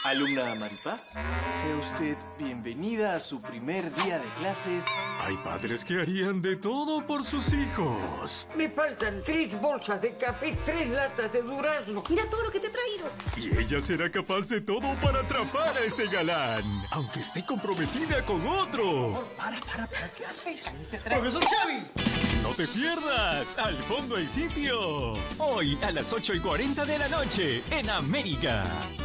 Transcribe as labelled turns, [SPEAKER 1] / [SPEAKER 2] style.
[SPEAKER 1] Alumna Maripaz, sea usted bienvenida a su primer día de clases.
[SPEAKER 2] Hay padres que harían de todo por sus hijos.
[SPEAKER 3] Me faltan 3 bolsas de café, 3 latas de durazno.
[SPEAKER 4] Mira todo lo que te he traído.
[SPEAKER 2] Y ella será capaz de todo para atrapar a ese galán, aunque esté comprometida con otro.
[SPEAKER 1] Para, ¿qué haces?
[SPEAKER 5] ¡Profesor Xavi!
[SPEAKER 2] ¡No te pierdas! ¡Al fondo hay sitio! Hoy a las 8:40 de la noche en América.